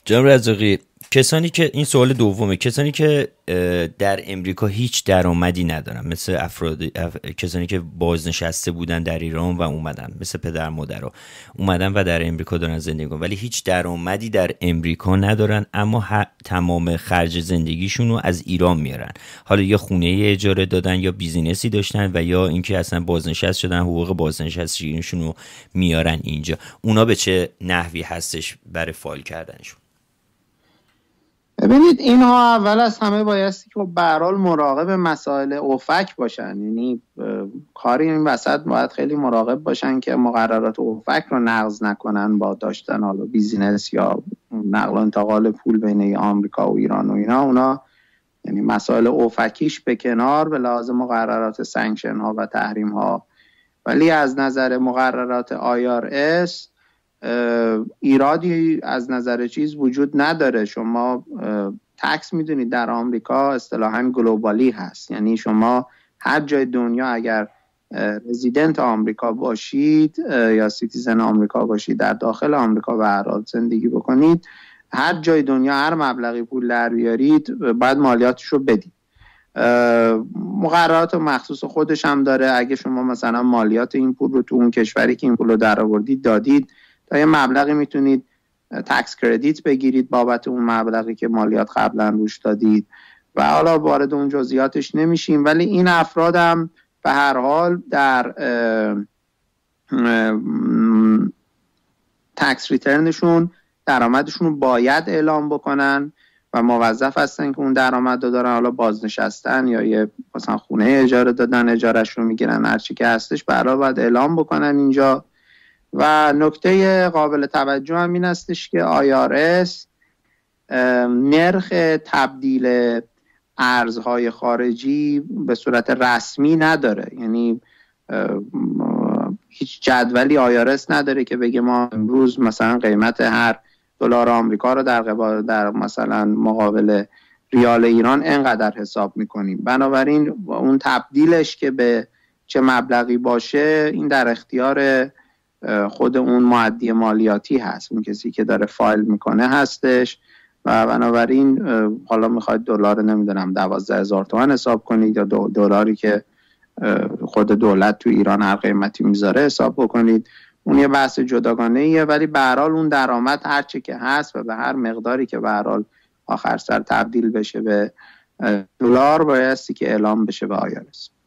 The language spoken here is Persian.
جناب رزاقی، کسانی که این سوال دومه، کسانی که در امریکا هیچ درآمدی ندارن، مثل کسانی که بازنشسته بودن در ایران و اومدن، مثل پدر مادرها اومدن و در امریکا دارن زندگی میکنن ولی هیچ درآمدی در امریکا ندارن، اما تمام خرج زندگیشون رو از ایران میارن. حالا یا خونه اجاره دادن یا بیزینسی داشتن و یا اینکه اصلا بازنشسته شدن، حقوق بازنشستگیشون رو میارن اینجا. اونا به چه نحوی هستش برای فایل کردنشون؟ ببینید، اینها اول از همه بایستی که به هر حال مراقب مسائل اوفک باشن. یعنی کاری این وسط باید خیلی مراقب باشن که مقررات اوفک رو نقض نکنن با داشتن حالا بیزینس یا نقل و انتقال پول بین آمریکا و ایران و اینا. اونا یعنی مسائل اوفکیش به کنار به لحاظ مقررات سانکشن ها و تحریم ها، ولی از نظر مقررات IRS ایرادی از نظر چیز وجود نداره. شما تکس میدونید در آمریکا اصطلاحاً گلوبالی هست، یعنی شما هر جای دنیا اگر رزیدنت آمریکا باشید یا سیتیزن آمریکا باشید، در داخل آمریکا به هر حال زندگی بکنید، هر جای دنیا هر مبلغی پول در بیارید باید مالیاتش رو بدید. مقررات مخصوص خودش هم داره. اگه شما مثلا مالیات این پول رو تو اون کشوری که این پول رو در آوردید دادید، تا یه مبلغی میتونید تکس کردیت بگیرید بابت اون مبلغی که مالیات قبلا روش دادید و حالا وارد اون جزئیاتش نمیشیم. ولی این افراد هم به هر حال در تکس ریترنشون درآمدشون رو باید اعلام بکنن و موظف هستن که اون درآمد رو دارن، حالا بازنشستن یا یه مثلا خونه اجاره دادن، اجارهش رو میگیرن، هر چی که هستش به هر حال باید اعلام بکنن اینجا. و نکته قابل توجه هم این هستش که IRS نرخ تبدیل ارزهای خارجی به صورت رسمی نداره. یعنی هیچ جدولی IRS نداره که بگه ما امروز مثلا قیمت هر دلار آمریکا رو در مثلا مقابل ریال ایران اینقدر حساب میکنیم. بنابراین اون تبدیلش که به چه مبلغی باشه این در اختیار خود اون مؤدی مالیاتی هست، اون کسی که داره فایل میکنه هستش. و بنابراین حالا میخواید دلار نمیدونم 12,000 تومان حساب کنید یا دلاری که خود دولت تو ایران هر قیمتی میذاره حساب بکنید، اون یه بحث جداگانه ایه. ولی به هر حال اون درآمد هر چه که هست و به هر مقداری که به هر حال آخر سر تبدیل بشه به دلار بایستی که اعلام بشه به IRS.